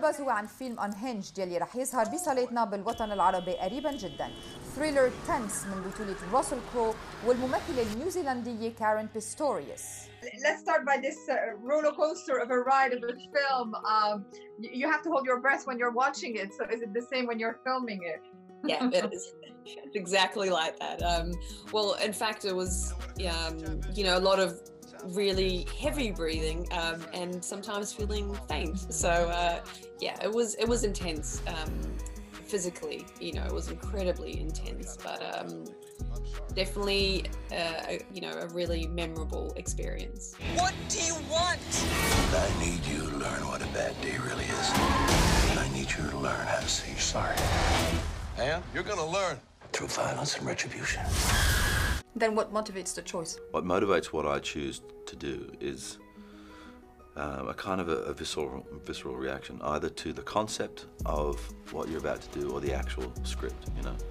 بازو عن فيلم Unhinged يلي رح يظهر بصالاتنا بالوطن العربي قريبا جدا. ثريلر تنس من بطولة راسل كرو والممثلة النيوزيلندية كارين بيستوريوس. Let's start by this roller coaster of a ride of a film. You have to hold your breath when you're watching it. So is it the same when you're filming it? Yeah, it is. It's exactly like that. Well, in fact, it was, a lot of really heavy breathing and sometimes feeling faint. So, it was intense physically. It was incredibly intense, but definitely, a really memorable experience. What do you want? I need you to learn what a bad day really is. I need you to learn how to say sorry. And you're gonna learn. Through violence and retribution. Then what motivates the choice? What motivates what I choose to do is a kind of a visceral reaction, either to the concept of what you're about to do or the actual script,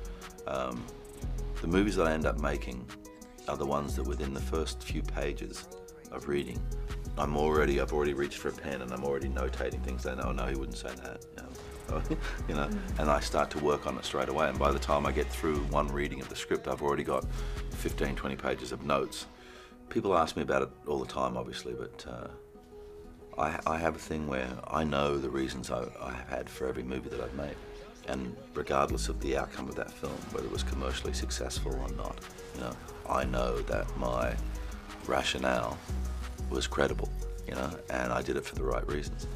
The movies that I end up making are the ones that within the first few pages of reading, I've already reached for a pen and I'm already notating things. Saying, oh no, he wouldn't say that, and I start to work on it straight away. And by the time I get through one reading of the script, I've already got 15, 20 pages of notes. People ask me about it all the time, obviously, but I have a thing where I know the reasons I have had for every movie that I've made. And regardless of the outcome of that film, whether it was commercially successful or not, I know that my rationale was credible, and I did it for the right reasons.